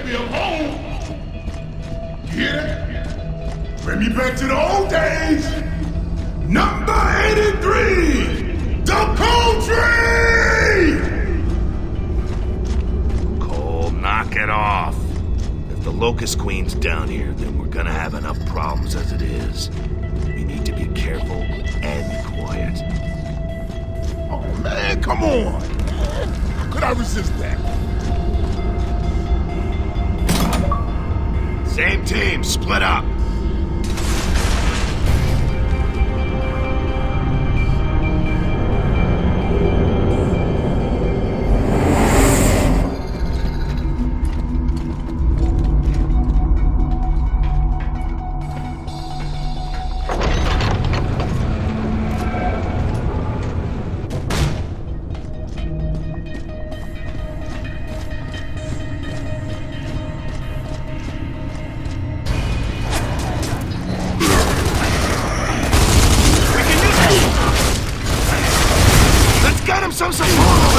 baby, I'm home. Yeah. Bring me back to the old days. Number 83, the Cole Tree! Cole, knock it off. If the Locust Queen's down here, then we're gonna have enough problems as it is. We need to be careful and quiet. Oh man, come on. How could I resist that? Same team, split up. Some support over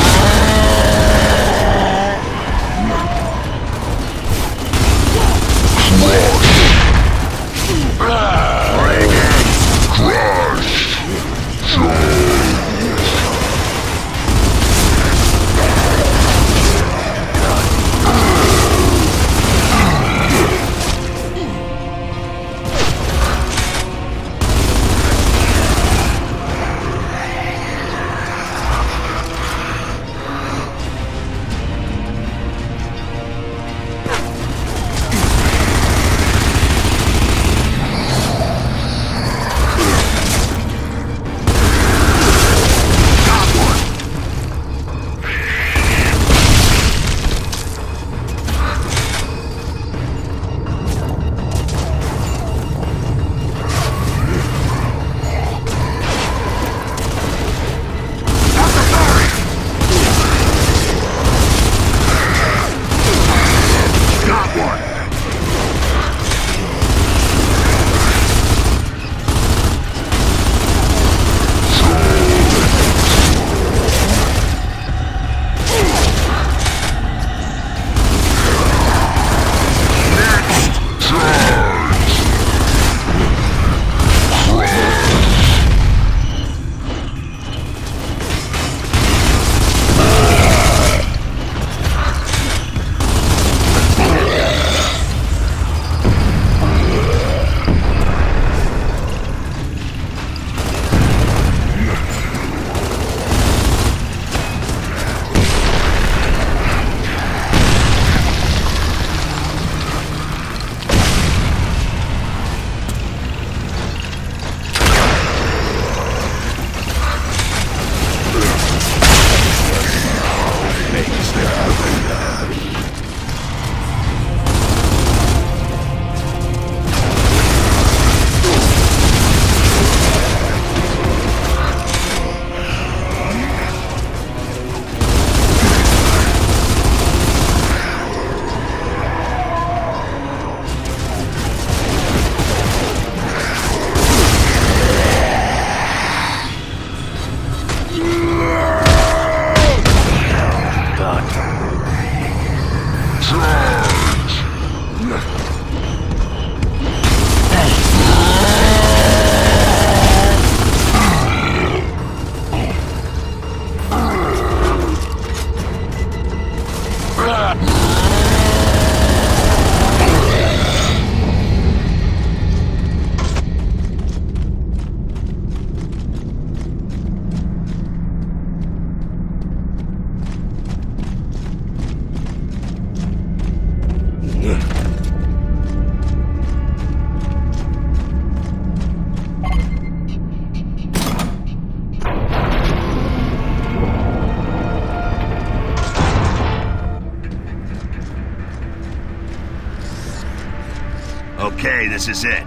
Okay, this is it.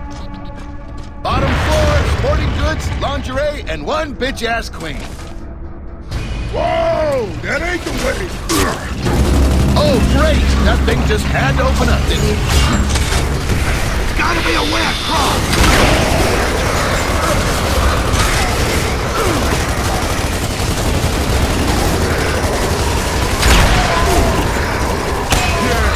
Bottom floor, sporting goods, lingerie, and one bitch-ass queen. Whoa, that ain't the way. Oh, great! That thing just had to open up, didn't it? Gotta be a way across! Yeah.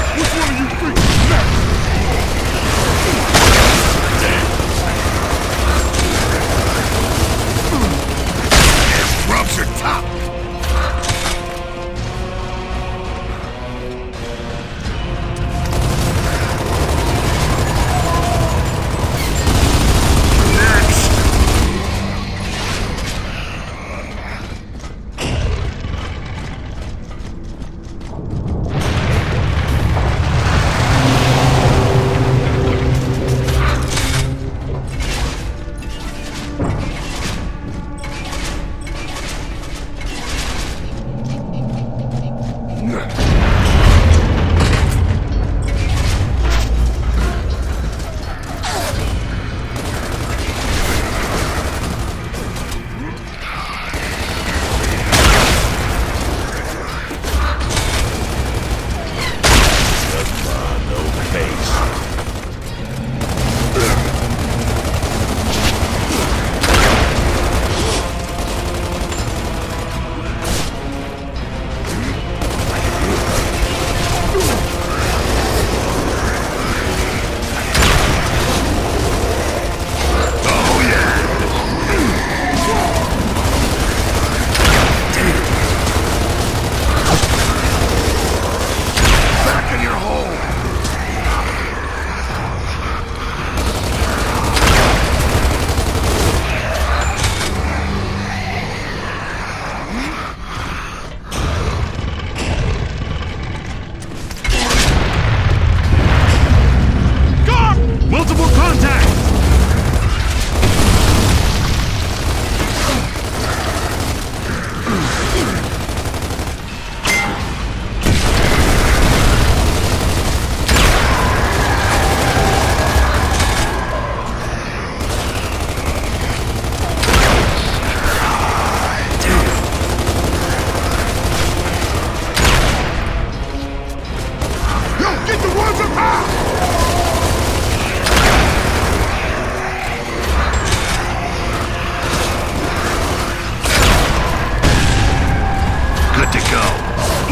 to go.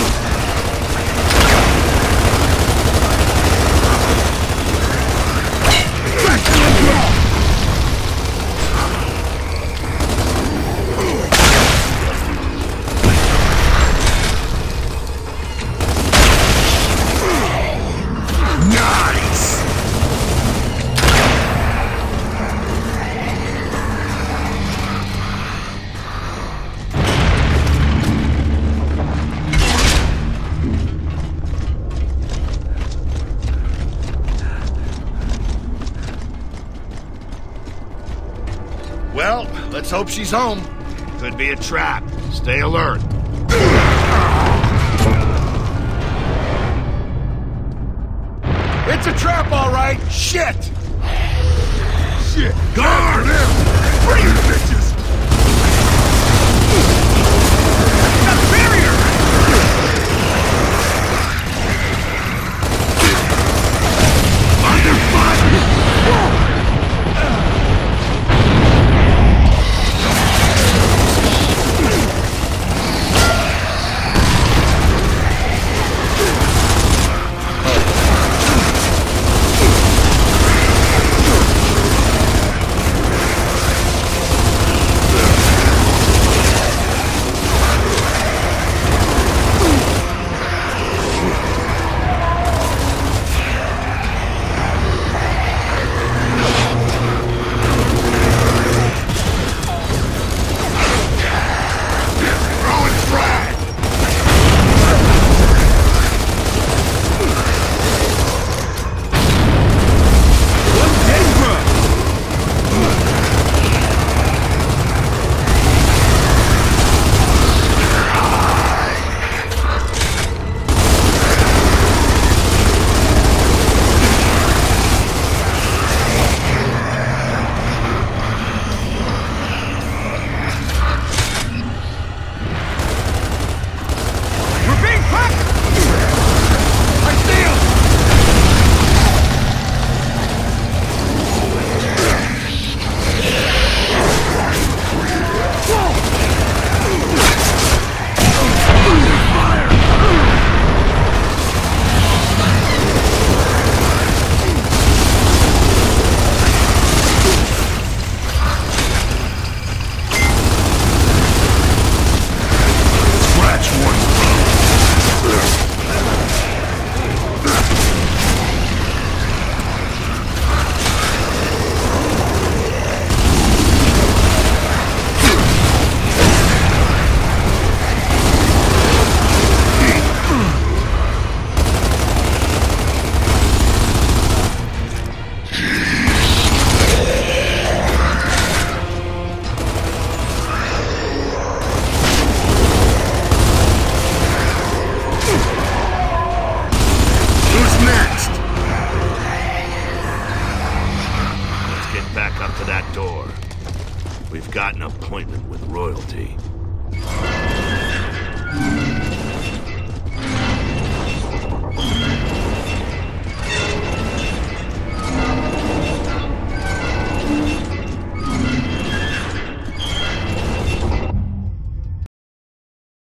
Well, let's hope she's home. Could be a trap. Stay alert. It's a trap, all right. Shit! Shit! Guard him! Bring it, bitches! Got a barrier! Under fire! Back up to that door. We've got an appointment with royalty.